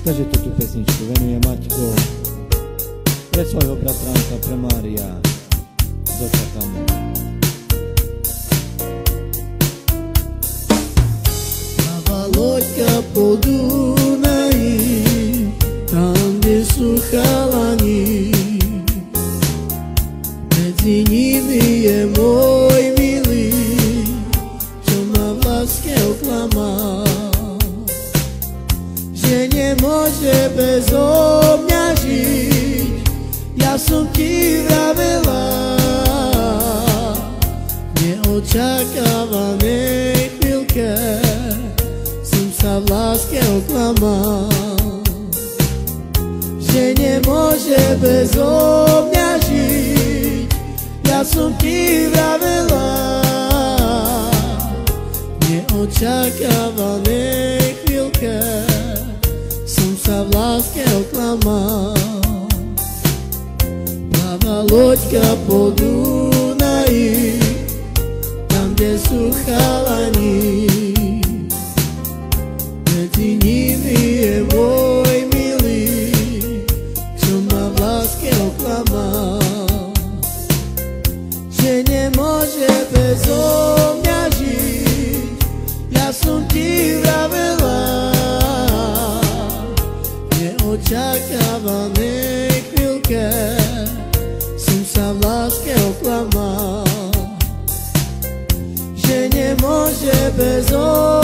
Takže túto pesničku venuje Maťko pre svojho bratranka, pre Mária z Očakami. Plava loďka po Dunaji, tam, kde sú chalani, medzi nimi je môj milý, čo ma v láske oklamal, že nemôže bezo mňa žiť. Ja som ti vravela, v neočakávanej chvíľke som sa v láske oklamal, že nemôže bezo mňa žiť. Ja som ti vravela, v neočakávanej chvíľke som sa v láske oklamal. Plava loďka po Dunaji, tam, kde sú chalani, medzi nimi je môj milý, čo ma v láske oklamal, že nemôže bezo mňa žiť. Ja som ti vravela, v neočakávanej chvíľke som sa v láske oklamal, že nemôže bezo